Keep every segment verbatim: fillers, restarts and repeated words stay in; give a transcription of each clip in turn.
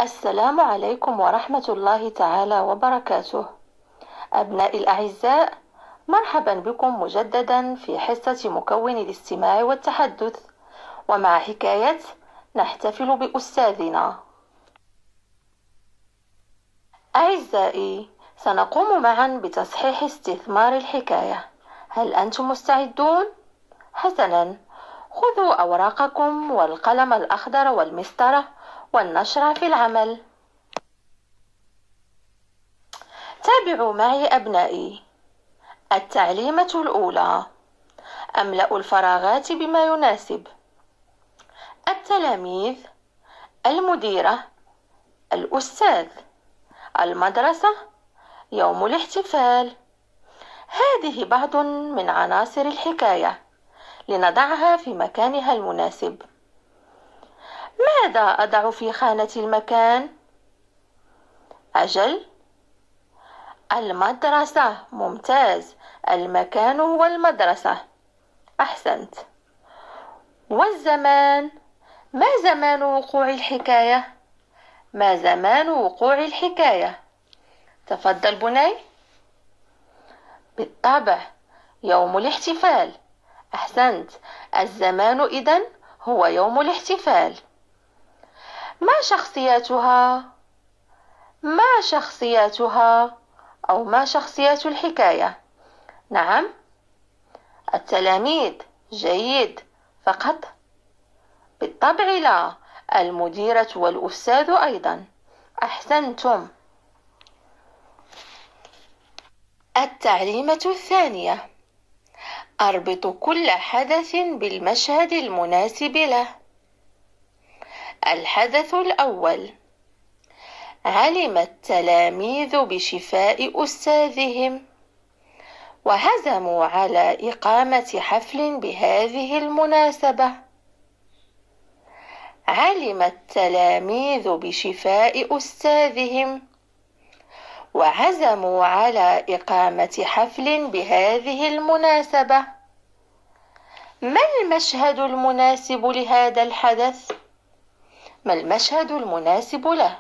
السلام عليكم ورحمة الله تعالى وبركاته. أبنائي الأعزاء، مرحبا بكم مجددا في حصة مكون الاستماع والتحدث، ومع حكاية نحتفل بأستاذنا. أعزائي، سنقوم معا بتصحيح استثمار الحكاية. هل أنتم مستعدون؟ حسنا، خذوا أوراقكم والقلم الأخضر والمسطرة ولنشرع في العمل. تابعوا معي أبنائي. التعليمة الأولى: أملأ الفراغات بما يناسب. التلاميذ، المديرة، الأستاذ، المدرسة، يوم الاحتفال. هذه بعض من عناصر الحكاية، لنضعها في مكانها المناسب. ماذا أضع في خانة المكان؟ أجل، المدرسة. ممتاز، المكان هو المدرسة. أحسنت. والزمان، ما زمان وقوع الحكاية؟ ما زمان وقوع الحكاية؟ تفضل بني. بالطبع، يوم الاحتفال. أحسنت، الزمان إذن هو يوم الاحتفال. ما شخصياتها؟ ما شخصياتها أو ما شخصيات الحكاية؟ نعم، التلاميذ. جيد، فقط؟ بالطبع لا، المديرة والأستاذ أيضا. أحسنتم. التعليمة الثانية: أربط كل حدث بالمشهد المناسب له. الحدث الأول: علم التلاميذ بشفاء أستاذهم، وعزموا على إقامة حفل بهذه المناسبة. علم التلاميذ بشفاء أستاذهم، وعزموا على إقامة حفل بهذه المناسبة. ما المشهد المناسب لهذا الحدث؟ ما المشهد المناسب له؟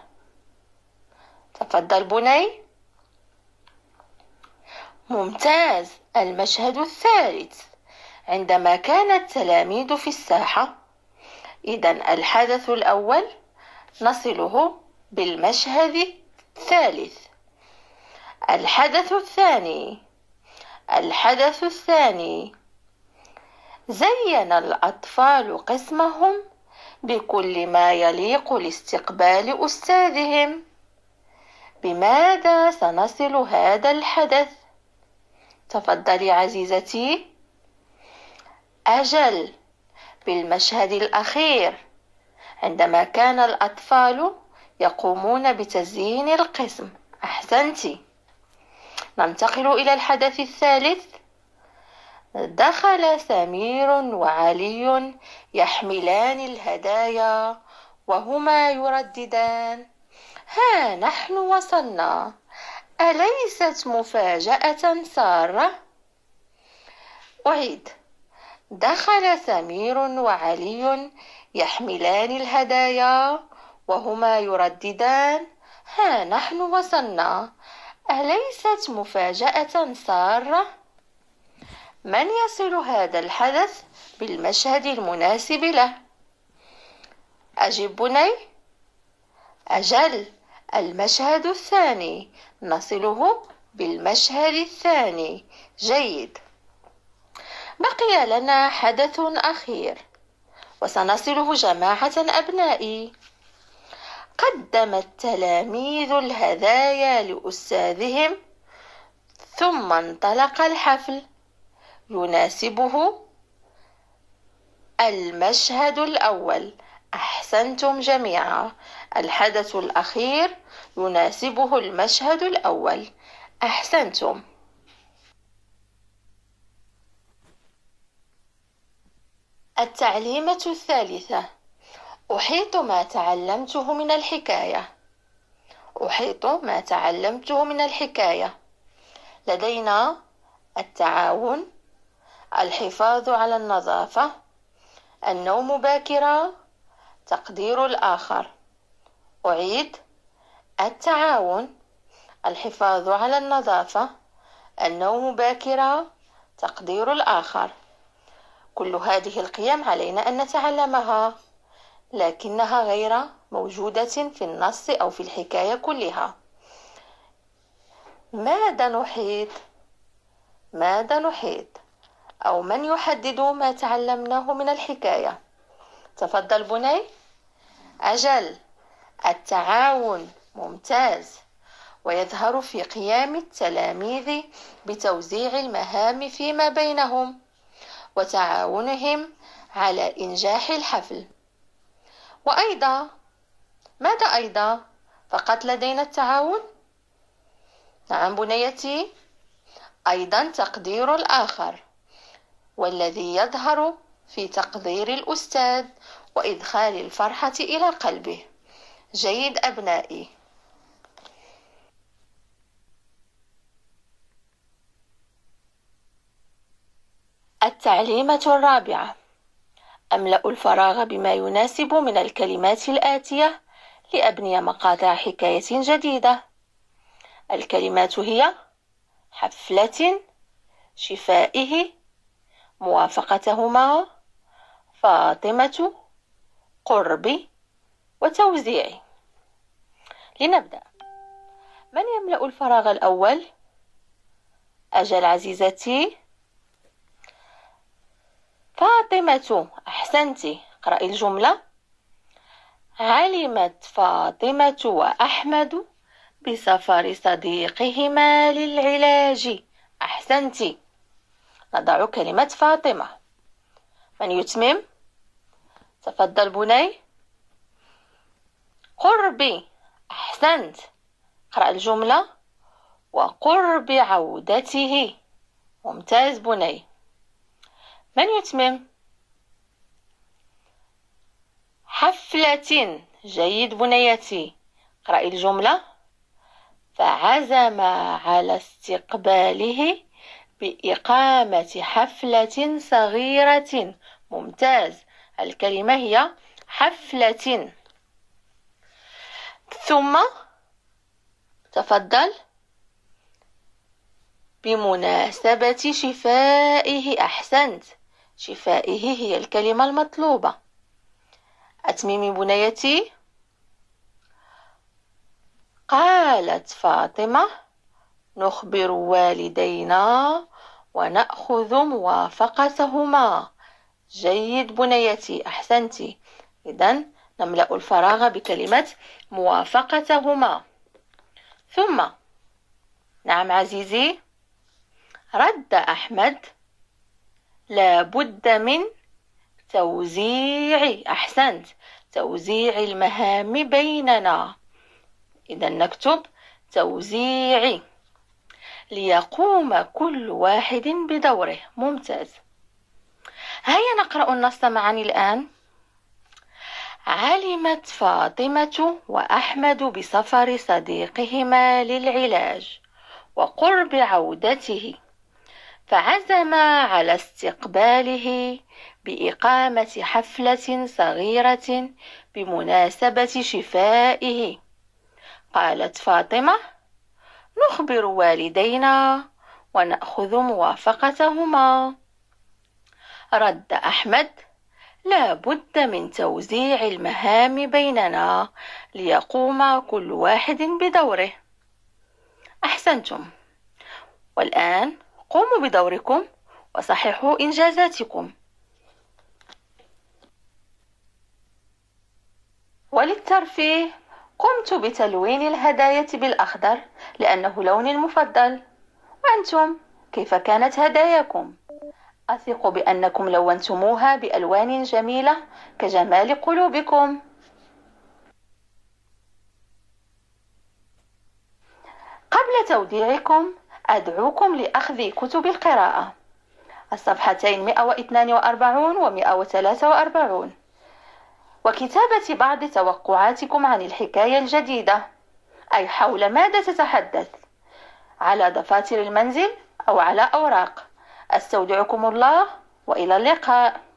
تفضل بني. ممتاز، المشهد الثالث، عندما كان التلاميذ في الساحة. إذن الحدث الأول نصله بالمشهد الثالث. الحدث الثاني: الحدث الثاني، زين الأطفال قسمهم بكل ما يليق لاستقبال أستاذهم. بماذا سنصل هذا الحدث؟ تفضلي عزيزتي. أجل، بالمشهد الأخير، عندما كان الأطفال يقومون بتزيين القسم. أحسنتِ. ننتقل إلى الحدث الثالث. دخل سمير وعلي يحملان الهدايا وهما يرددان: ها نحن وصلنا، أليست مفاجأة سارة؟ أعيد: دخل سمير وعلي يحملان الهدايا وهما يرددان: ها نحن وصلنا، أليست مفاجأة سارة؟ من يصل هذا الحدث بالمشهد المناسب له؟ أجب بني. أجل، المشهد الثاني، نصله بالمشهد الثاني. جيد. بقي لنا حدث أخير وسنصله جماعة أبنائي. قدم التلاميذ الهدايا لأستاذهم، ثم انطلق الحفل. يناسبه المشهد الأول. أحسنتم جميعا، الحدث الأخير يناسبه المشهد الأول. أحسنتم. التعليمة الثالثة: أحيط ما تعلمته من الحكاية. أحيط ما تعلمته من الحكاية. لدينا التعاون، الحفاظ على النظافة، النوم باكرا، تقدير الآخر. أعيد: التعاون، الحفاظ على النظافة، النوم باكرا، تقدير الآخر. كل هذه القيم علينا أن نتعلمها، لكنها غير موجودة في النص أو في الحكاية كلها. ماذا نحيط؟ ماذا نحيط؟ أو من يحدد ما تعلمناه من الحكاية؟ تفضل بني. أجل، التعاون. ممتاز. ويظهر في قيام التلاميذ بتوزيع المهام فيما بينهم وتعاونهم على إنجاح الحفل. وأيضا، ماذا أيضا؟ فقط لدينا التعاون؟ نعم بنيتي، أيضا تقدير الآخر، والذي يظهر في تقدير الأستاذ وإدخال الفرحة إلى قلبه. جيد أبنائي. التعليمة الرابعة: أملأ الفراغ بما يناسب من الكلمات الآتية لأبني مقاطع حكاية جديدة. الكلمات هي: حفلة، شفائه، موافقتهما، فاطمة، قرب، وتوزيع. لنبدأ. من يملأ الفراغ الأول؟ أجل عزيزتي، فاطمة. أحسنت. اقرأي الجملة: علمت فاطمة وأحمد بسفر صديقهما للعلاج. أحسنت. نضع كلمة فاطمة. من يتمم؟ تفضل بني. قربي. أحسنت. اقرأ الجملة: وقرب عودته. ممتاز بني. من يتمم؟ حفلة. جيد بنيتي. اقرأي الجملة: فعزم على استقباله بإقامة حفلة صغيرة. ممتاز. الكلمة هي حفلة. ثم تفضل: بمناسبة شفائه. أحسنت. شفائه هي الكلمة المطلوبة. أتميمي بنيتي. قالت فاطمة: نخبر والدينا ونأخذ موافقتهما. جيد بنيتي. أحسنتي. إذن نملأ الفراغ بكلمة موافقتهما. ثم، نعم عزيزي، رد أحمد: لا بد من توزيع. أحسنت. توزيع المهام بيننا. إذا نكتب توزيع ليقوم كل واحد بدوره. ممتاز. هيا نقرأ النص معا الآن. علمت فاطمة وأحمد بسفر صديقهما للعلاج وقرب عودته، فعزما على استقباله بإقامة حفلة صغيرة بمناسبة شفائه. قالت فاطمة: نخبر والدينا ونأخذ موافقتهما. رد أحمد: لا بد من توزيع المهام بيننا ليقوم كل واحد بدوره. أحسنتم. والآن قوموا بدوركم وصححوا إنجازاتكم. وللترفيه قمت بتلوين الهدايا بالأخضر لأنه لوني المفضل. وأنتم كيف كانت هداياكم؟ أثق بأنكم لونتموها بألوان جميلة كجمال قلوبكم. قبل توديعكم أدعوكم لأخذ كتب القراءة، الصفحتين مئة واثنين وأربعين و مئة وثلاثة وأربعين، وكتابة بعض توقعاتكم عن الحكاية الجديدة، أي حول ماذا تتحدث، على دفاتر المنزل أو على أوراق. أستودعكم الله وإلى اللقاء.